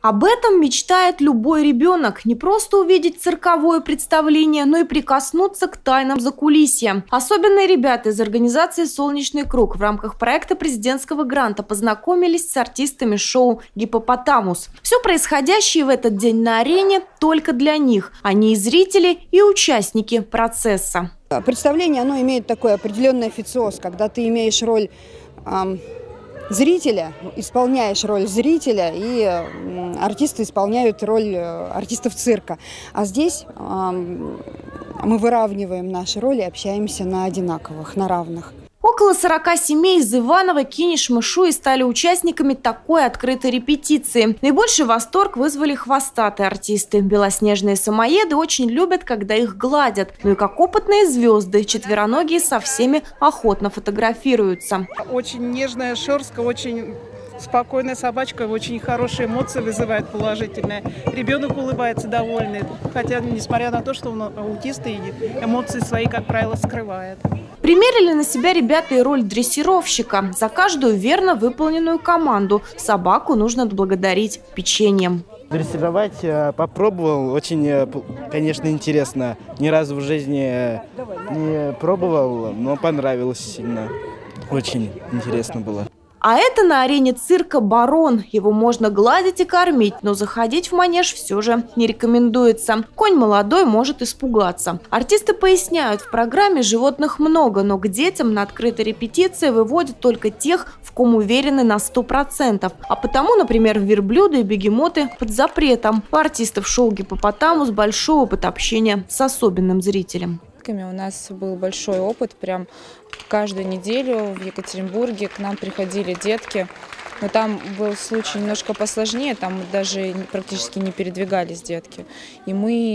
Об этом мечтает любой ребенок. Не просто увидеть цирковое представление, но и прикоснуться к тайнам закулисья. Особенно ребята из организации «Солнечный круг» в рамках проекта президентского гранта познакомились с артистами шоу «Гиппопотамус». Все происходящее в этот день на арене только для них. Они и зрители, и участники процесса. Представление, оно имеет такой определенный официоз, когда ты имеешь роль зрителя, исполняешь роль зрителя, и артисты исполняют роль артистов цирка. А здесь мы выравниваем наши роли, общаемся на одинаковых, на равных. Около 40 семей из Иваново, Кинеш-Мышуи стали участниками такой открытой репетиции. Наибольший восторг вызвали хвостатые артисты. Белоснежные самоеды очень любят, когда их гладят. Ну и как опытные звезды, четвероногие со всеми охотно фотографируются. Очень нежная шерстка, очень спокойная собачка, очень хорошие эмоции вызывает положительные. Ребенок улыбается довольный, хотя несмотря на то, что он аутист и эмоции свои, как правило, скрывает. Примерили на себя ребята и роль дрессировщика. За каждую верно выполненную команду собаку нужно отблагодарить печеньем. Дрессировать попробовал, очень, конечно, интересно. Ни разу в жизни не пробовал, но понравилось сильно. Очень интересно было. А это на арене цирка «Барон». Его можно гладить и кормить, но заходить в манеж все же не рекомендуется. Конь молодой может испугаться. Артисты поясняют, в программе животных много, но к детям на открытой репетиции выводят только тех, в ком уверены на 100%. А потому, например, верблюды и бегемоты под запретом. У артистов шоу «Гиппопотамус» большой опыт общения с особенным зрителем. У нас был большой опыт, прям каждую неделю в Екатеринбурге к нам приходили детки, но там был случай немножко посложнее, там даже практически не передвигались детки. И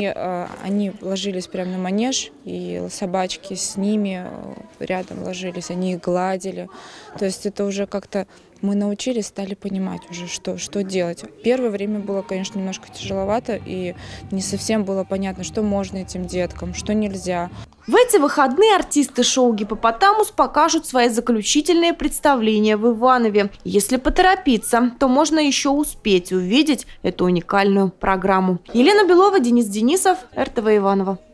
они ложились прямо на манеж, и собачки с ними рядом ложились, они их гладили. То есть это уже как-то мы научились, стали понимать уже, что делать. Первое время было, конечно, немножко тяжеловато, и не совсем было понятно, что можно этим деткам, что нельзя. В эти выходные артисты шоу «Гиппопотамус» покажут свои заключительные представления в Иванове. Если поторопиться, то можно еще успеть увидеть эту уникальную программу. Елена Белова, Денис Денисов, РТВ Иваново.